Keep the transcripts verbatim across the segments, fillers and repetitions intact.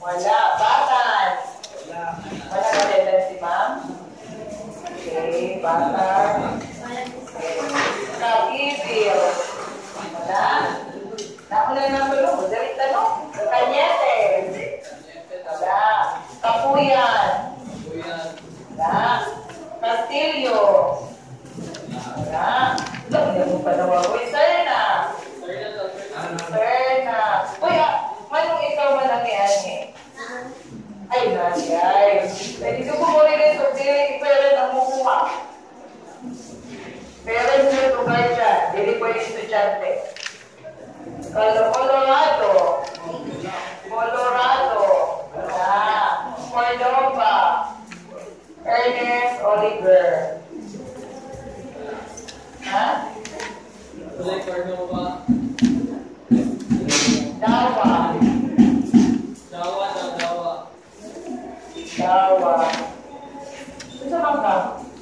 Wala. Batan. Wala ka din si ma'am? Okay, batan. Okay. Kapibil. Wala. Nauna na tulong. Dari tanong. Kanyete. Wala. Kapuyan. Wala. Castillo. Wala. Hindi mo pa nawagoy. Serna. Serna. Uy, ah, manong ikaw manangyari? Ay, nasi, ay. Pwede ko bumuli rin sa dili, pero ang mukuha. Pero nyo tugay dyan. Dili po yung estudyante. Colorado. Colorado. Wala. Cordova. Ernest Oliver. Ha? Wala Cordova. Dawa. Dawa daw, dawa. Dawa. Gusto lang ka?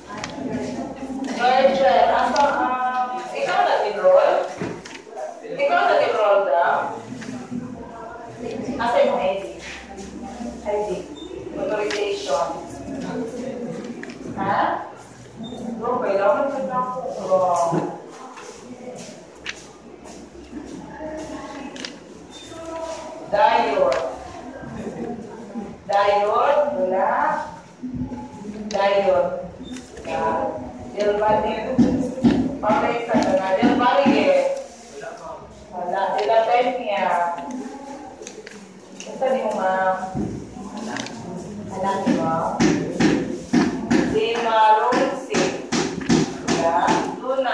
Virgin. Asa, um, ikaw nag-enroll? Ikaw nag-enroll daw? Asa yung I D? I D. Authorization. Ha? Bro, kailangan ko na ako. Bro. Diode. Diode, wala. Diode. Del Valle. Pamesa ka na. Del Valle. Wala. De la Peña. Ito ni mo, ma'am. Alam mo? Di Marunsi. Wala. Luna.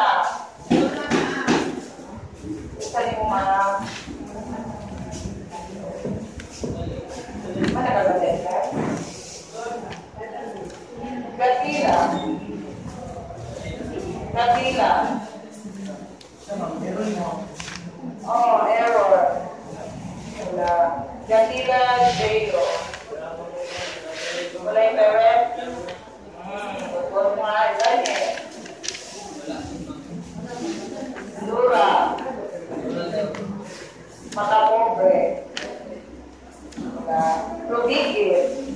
Ito ni mo, ma'am. Mana kagad ka? Gatila. Gatila. Oh, error. Wala. Gatila Jayo. Wala yung peret. Hmm, huwag mo nga ilan eh. Lura. Matapobre. Rodriguez.